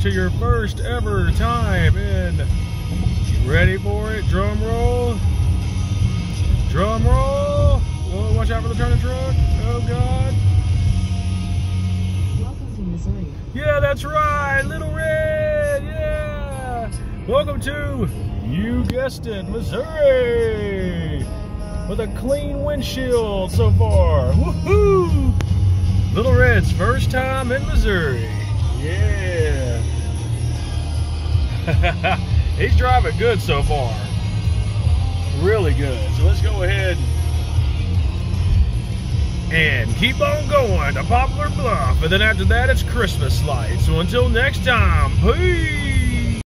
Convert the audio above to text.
to your first ever time in. Ready for it? Drum roll. Drum roll. Whoa, watch out for the turning truck. Oh, God. Welcome to Missouri. Yeah, that's right. Little Red. Yeah. Welcome to, you guessed it, Missouri. With a clean windshield so far. Woohoo! Little Red's first time in Missouri. Yeah. He's driving good so far. Really good. So let's go ahead and keep on going to Poplar Bluff. And then after that, it's Christmas lights. So until next time, peace.